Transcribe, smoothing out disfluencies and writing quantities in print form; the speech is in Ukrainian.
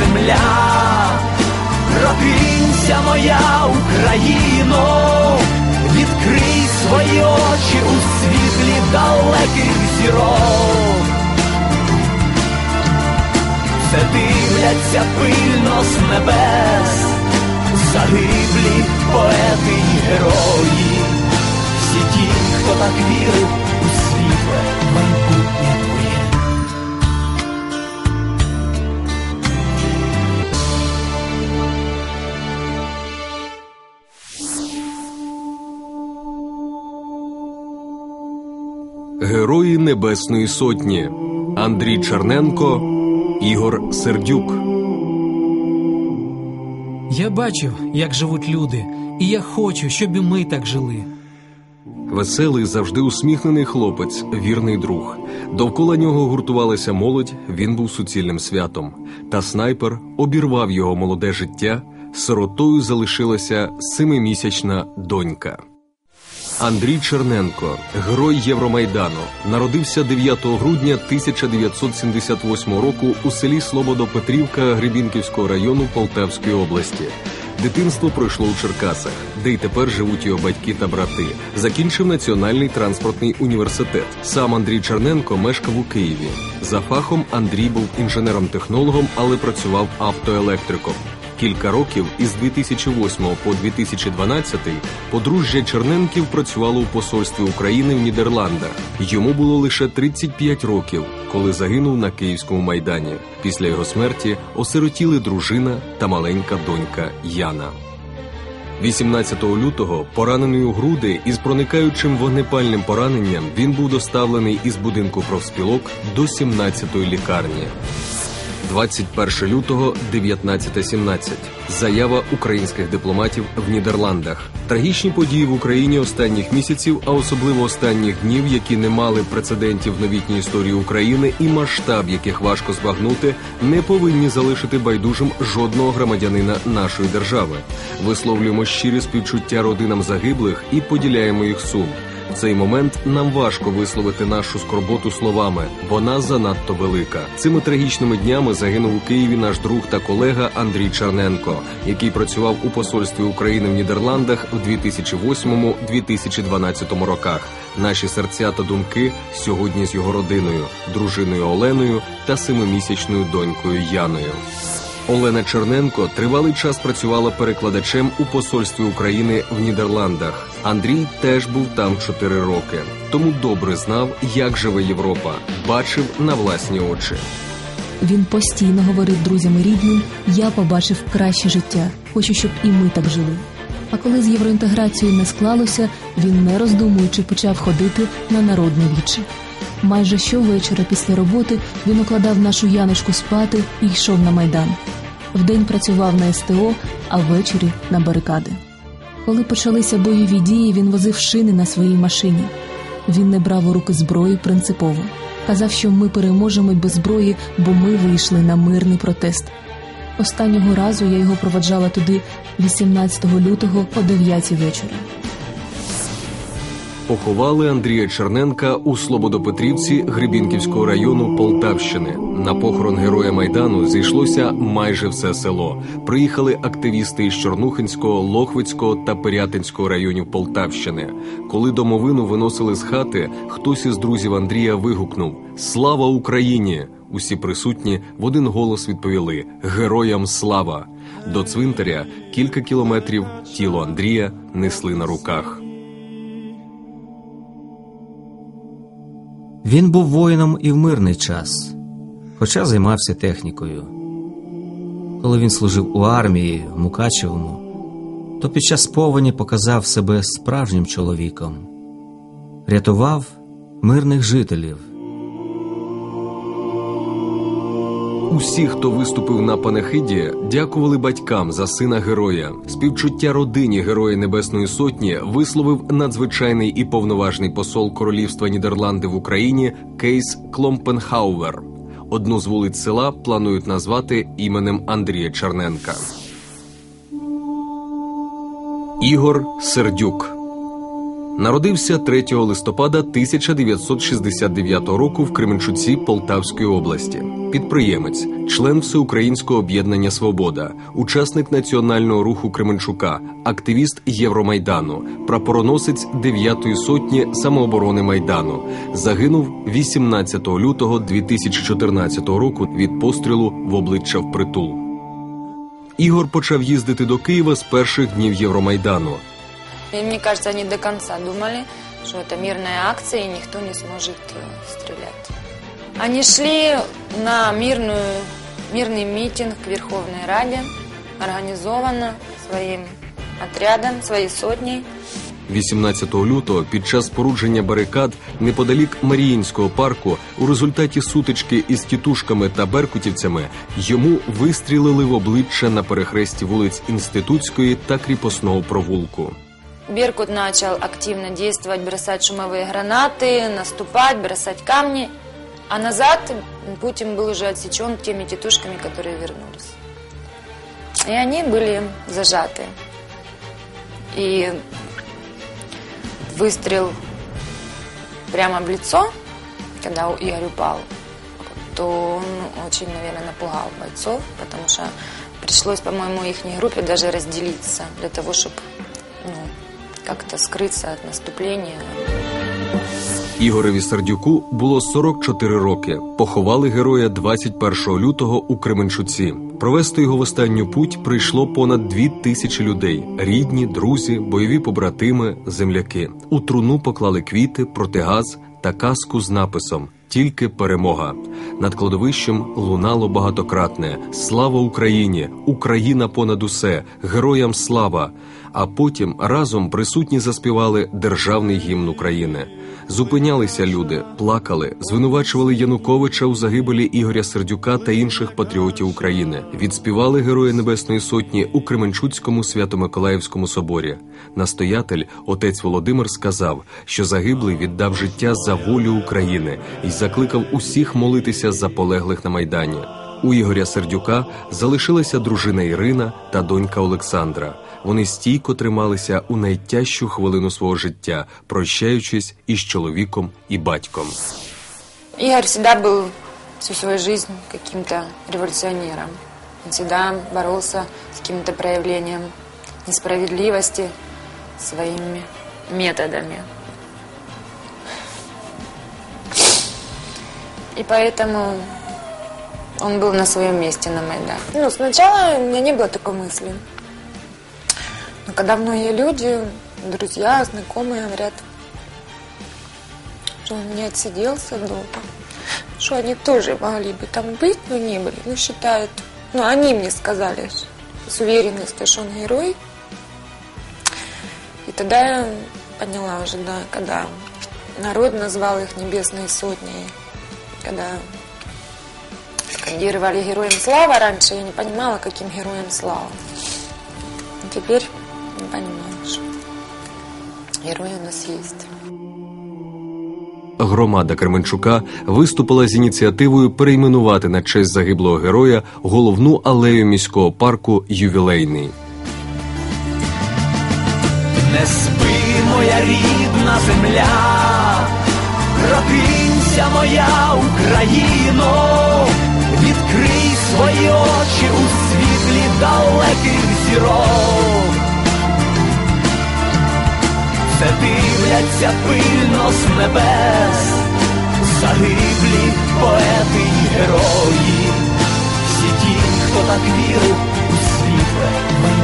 земля. Прокинься, моя Україно, відкрий свої очі у світлі далеких зірок. Все дивляться пильно з небес загиблі поети й герої, всі ті, хто так вірив у світле майбутнє твоє. Герої Небесної Сотні. Андрій Черненко, Ігор Сердюк. Я бачив, як живуть люди, і я хочу, щоб і ми так жили. Веселий, завжди усміхнений хлопець, вірний друг. Довкола нього гуртувалася молодь, він був суцільним святом. Та снайпер обірвав його молоде життя, сиротою залишилася 7-місячна донька. Андрій Черненко, герой Євромайдану, народився 9 грудня 1978 року у селі Слободо-Петрівка Гребінківського району Полтавської області. Дитинство пройшло у Черкасах, де й тепер живуть його батьки та брати. Закінчив Національний транспортний університет. Сам Андрій Черненко мешкав у Києві. За фахом Андрій був інженером-технологом, але працював автоелектриком. Кілька років, із 2008 по 2012, подружжя Черненків працювало у посольстві України в Нідерландах. Йому було лише 35 років, коли загинув на Київському Майдані. Після його смерті осиротіли дружина та маленька донька Яна. 18 лютого, поранений у груди із проникаючим вогнепальним пораненням, він був доставлений із будинку профспілок до 17-ї лікарні. 21 лютого, 19:17. Заява українських дипломатів в Нідерландах. Трагічні події в Україні останніх місяців, а особливо останніх днів, які не мали прецедентів в новітній історії України і масштаб яких важко збагнути, не повинні залишити байдужим жодного громадянина нашої держави. Висловлюємо щирі співчуття родинам загиблих і поділяємо їх сум. В цей момент нам важко висловити нашу скорботу словами, вона занадто велика. Цими трагічними днями загинув у Києві наш друг та колега Андрій Черненко, який працював у посольстві України в Нідерландах в 2008-2012 роках. Наші серця та думки сьогодні з його родиною, дружиною Оленою та 7-місячною донькою Яною. Олена Черненко тривалий час працювала перекладачем у посольстві України в Нідерландах. Андрій теж був там 4 роки, тому добре знав, як живе Європа, бачив на власні очі. Він постійно говорив друзям і рідним: «Я побачив краще життя, хочу, щоб і ми так жили». А коли з євроінтеграцією не склалося, він, не роздумуючи, почав ходити на народне віче. Майже щовечора після роботи він укладав нашу Яночку спати і йшов на Майдан. Вдень працював на СТО, а ввечері на барикади. Коли почалися бойові дії, він возив шини на своїй машині. Він не брав у руки зброю принципово. Казав, що ми переможемо без зброї, бо ми вийшли на мирний протест. Останнього разу я його проваджала туди 18 лютого о 9 вечора. Поховали Андрія Черненка у Слободопетрівці Гребінківського району Полтавщини. На похорон героя Майдану зійшлося майже все село. Приїхали активісти із Чорнухинського, Лохвицького та Пирятинського районів Полтавщини. Коли домовину виносили з хати, хтось із друзів Андрія вигукнув «Слава Україні!». Усі присутні в один голос відповіли «Героям слава!». До цвинтаря кілька кілометрів тіло Андрія несли на руках. Він був воїном і в мирний час, хоча займався технікою. Коли він служив у армії в Мукачевому, то під час повені показав себе справжнім чоловіком. Рятував мирних жителів. Усі, хто виступив на панахиді, дякували батькам за сина героя. Співчуття родині Героя Небесної Сотні висловив надзвичайний і повноважний посол Королівства Нідерланди в Україні Кейс Кломпенхауер. Одну з вулиць села планують назвати іменем Андрія Черненка. Ігор Сердюк. Народився 3 листопада 1969 року в Кременчуці Полтавської області. Підприємець, член Всеукраїнського об'єднання «Свобода», учасник Національного руху Кременчука, активіст Євромайдану, прапороносець 9-ї сотні самооборони Майдану. Загинув 18 лютого 2014 року від пострілу в обличчя впритул. Ігор почав їздити до Києва з перших днів Євромайдану. И мне кажется, они до конца думали, что это мирная акция и никто не сможет стрелять. Они шли на мирный митинг к Верховной Раде, организованно своим отрядом, своей сотней. 18 лютого під час спорудження барикад неподалік Маріїнського парку у результаті сутички із тітушками та беркутівцями йому вистрілили в обличчя на перехресті вулиць Інститутської та Кріпосного провулку. Беркут начал активно действовать, бросать шумовые гранаты, наступать, бросать камни. А назад путь им был уже отсечен теми тетушками, которые вернулись. И они были зажаты. И выстрел прямо в лицо, когда Игорь упал, то он очень, наверное, напугал бойцов, потому что пришлось, по-моему, их группе даже разделиться для того, чтобы как-то скрыться от наступления. Ігореві Сердюку було 44 роки. Поховали героя 21 лютого у Кременчуці. Провести його в останню путь прийшло понад 2000 людей. Рідні, друзі, бойові побратими, земляки. У труну поклали квіти, протигаз та каску з написом «Тільки перемога». Над кладовищем лунало багатократне «Слава Україні! Україна понад усе! Героям слава!». А потім разом присутні заспівали державний гімн України. Зупинялися люди, плакали, звинувачували Януковича у загибелі Ігоря Сердюка та інших патріотів України. Відспівали Героя Небесної Сотні у Кременчуцькому Свято-Миколаївському соборі. Настоятель, отець Володимир, сказав, що загиблий віддав життя за волю України і закликав усіх молитися за полеглих на Майдані. У Ігоря Сердюка залишилася дружина Ірина та донька Олександра. Вони стійко трималися у найтяжчу хвилину свого життя, прощаючись із чоловіком і батьком. Игорь всегда был всю свою жизнь каким-то революционером. Он всегда боролся с каким-то проявлением несправедливости своими методами. И поэтому он был на своем месте на Майдане. Сначала у меня не было такой мысли. Но когда многие люди, друзья, знакомые говорят, что он не отсиделся дома, что они тоже могли бы там быть, но не были. Считают, они мне сказали с уверенностью, что он герой. И тогда я поняла уже, когда народ назвал их небесной сотней, когда скандировали «Героям слава», раньше я не понимала, каким героям слава. И теперь не понимаю, что герои у нас есть. Громада Кременчука виступила з ініціативою перейменувати на честь загиблого героя головну алею міського парку «Ювілейний». Не спи, моя рідна земля, прокинься, моя Україно, відкрий свої очі у світлі далеких зірок. Все дивляться пильно з небес, загиблі поети й герої, всі ті, хто так вірив у світле майбутнє.